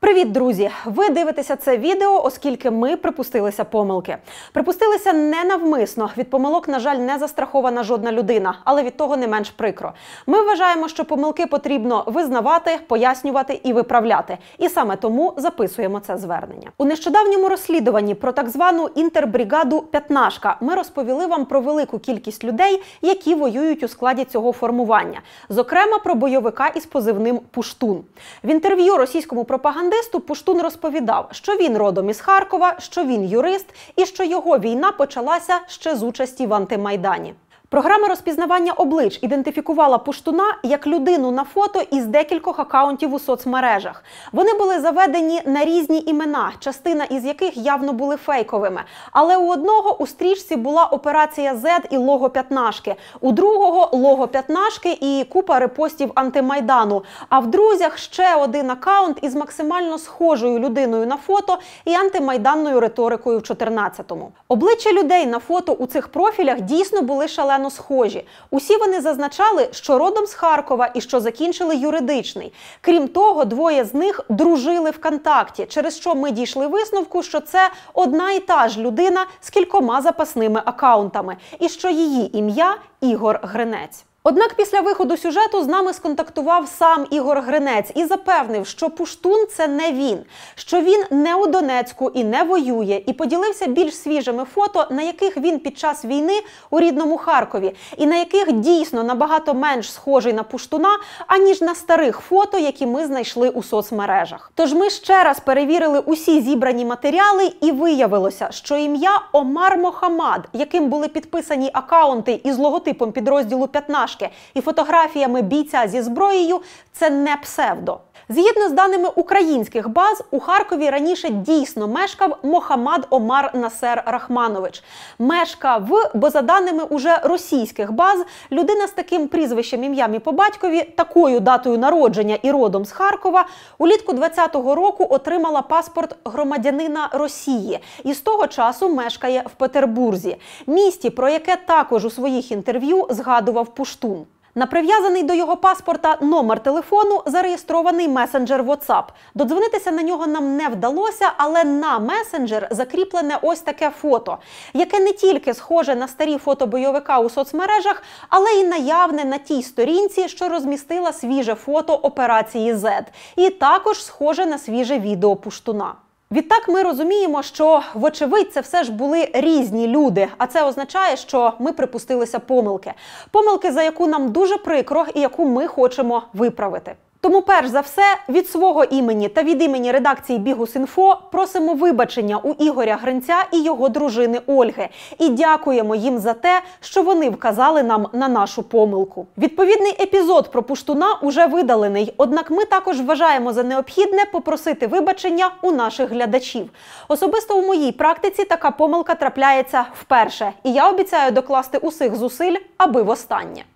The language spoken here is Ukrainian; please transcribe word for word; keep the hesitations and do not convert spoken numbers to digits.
Привіт, друзі! Ви дивитеся це відео, оскільки ми припустилися помилки. Припустилися не навмисно. Від помилок, на жаль, не застрахована жодна людина, але від того не менш прикро. Ми вважаємо, що помилки потрібно визнавати, пояснювати і виправляти. І саме тому записуємо це звернення. У нещодавньому розслідуванні про так звану інтербригаду «П'ятнашка» ми розповіли вам про велику кількість людей, які воюють у складі цього формування. Зокрема, про бойовика із позивним «Пуштун». В інтерв'ю російському пропагандисту Пуштун розповідав, що він родом із Харкова, що він юрист і що його війна почалася ще з участі в антимайдані. Програма розпізнавання облич ідентифікувала Пуштуна як людину на фото із декількох акаунтів у соцмережах. Вони були заведені на різні імена, частина із яких явно були фейковими. Але у одного у стрічці була операція зет і лого «П'ятнашки», у другого лого «П'ятнашки» і купа репостів антимайдану, а в друзях ще один акаунт із максимально схожою людиною на фото і антимайданною риторикою в чотирнадцятому. Обличчя людей на фото у цих профілях дійсно були шалено схожі. Усі вони зазначали, що родом з Харкова і що закінчили юридичний. Крім того, двоє з них дружили ВКонтакті, через що ми дійшли висновку, що це одна і та ж людина з кількома запасними акаунтами, і що її ім'я – Ігор Гринець. Однак після виходу сюжету з нами сконтактував сам Ігор Гринець і запевнив, що Пуштун – це не він, що він не у Донецьку і не воює, і поділився більш свіжими фото, на яких він під час війни у рідному Харкові, і на яких дійсно набагато менш схожий на Пуштуна, аніж на старих фото, які ми знайшли у соцмережах. Тож ми ще раз перевірили усі зібрані матеріали і виявилося, що ім'я Омар Мохамад, яким були підписані акаунти із логотипом підрозділу «П'ятнашки» і фотографіями бійця зі зброєю – це не псевдо. Згідно з даними українських баз, у Харкові раніше дійсно мешкав Мохамад Омар Насер Рахманович. Мешкав, бо за даними уже російських баз, людина з таким прізвищем, ім'ям і по батькові, такою датою народження і родом з Харкова, улітку двадцятого року отримала паспорт громадянина Росії і з того часу мешкає в Петербурзі, місті, про яке також у своїх інтерв'ю згадував Пуштун. На прив'язаний до його паспорта номер телефону зареєстрований месенджер WhatsApp. Додзвонитися на нього нам не вдалося, але на месенджер закріплене ось таке фото, яке не тільки схоже на старі фото бойовика у соцмережах, але й наявне на тій сторінці, що розмістила свіже фото операції зет. І також схоже на свіже відео Пуштуна. Відтак ми розуміємо, що, вочевидь, це все ж були різні люди, а це означає, що ми припустилися помилки. Помилки, за яку нам дуже прикро і яку ми хочемо виправити. Тому, перш за все, від свого імені та від імені редакції Бігус.Інфо просимо вибачення у Ігоря Гринця і його дружини Ольги. І дякуємо їм за те, що вони вказали нам на нашу помилку. Відповідний епізод про Пуштуна уже видалений, однак ми також вважаємо за необхідне попросити вибачення у наших глядачів. Особисто у моїй практиці така помилка трапляється вперше. І я обіцяю докласти усіх зусиль, аби востаннє.